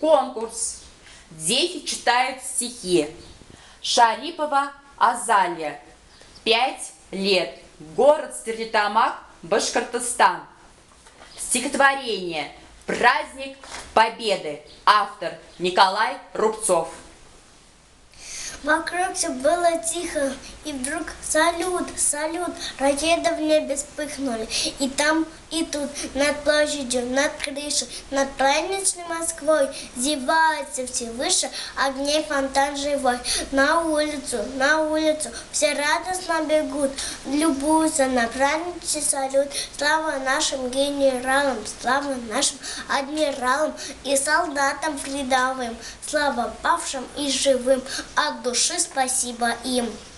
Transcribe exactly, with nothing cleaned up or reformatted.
Конкурс. Дети читают стихи. Шарипова Азалия. Пять лет. Город Стерлитамак, Башкортостан. Стихотворение «Праздник Победы». Автор Николай Рубцов. Вокруг все было тихо, и вдруг салют, салют, ракеты в небе вспыхнули. И там, и тут, над площадью, над крышей, над праздничной Москвой зевается все выше огней фонтан живой. На улицу, на улицу все радостно бегут, любуются на праздничный салют. Слава нашим генералам, слава нашим адмиралам и солдатам рядовым, слава павшим и живым, от души спасибо им.